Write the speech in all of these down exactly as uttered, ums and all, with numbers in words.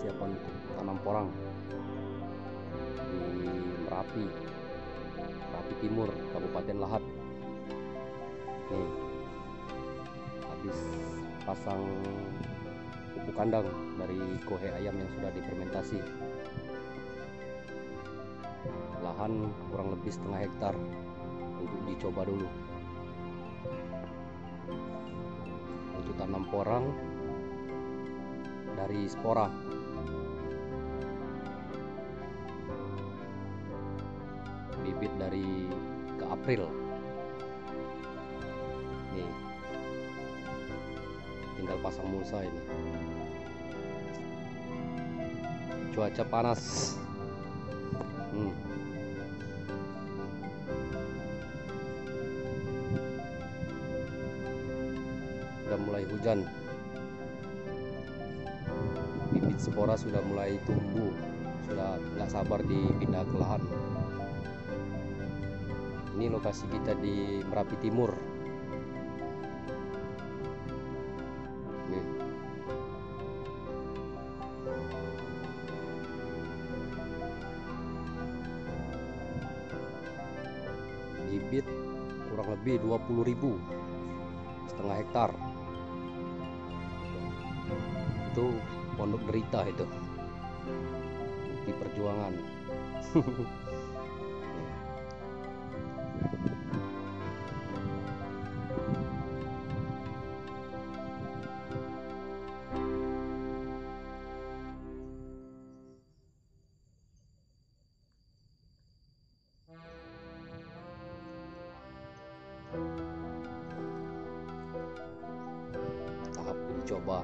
persiapan untuk tanam porang di Merapi, Merapi Timur, Kabupaten Lahat. Nih, habis pasang pupuk kandang dari kohe ayam yang sudah difermentasi. Lahan kurang lebih setengah hektar untuk dicoba dulu untuk tanam porang dari spora. Bibit dari ke April. Nih, tinggal pasang mulsa ini. Cuaca panas. Hmm. Sudah mulai hujan. Bibit spora sudah mulai tumbuh. Sudah nggak sabar dipindah ke lahan. Ini lokasi kita di Merapi Timur. Nih. Bibit kurang lebih dua puluh ribu, setengah hektar. Itu pondok derita itu di perjuangan. Tahap uji coba.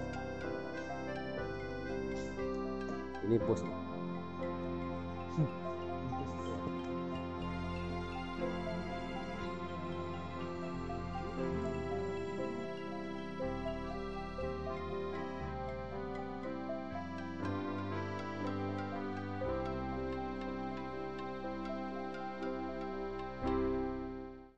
Ini bos.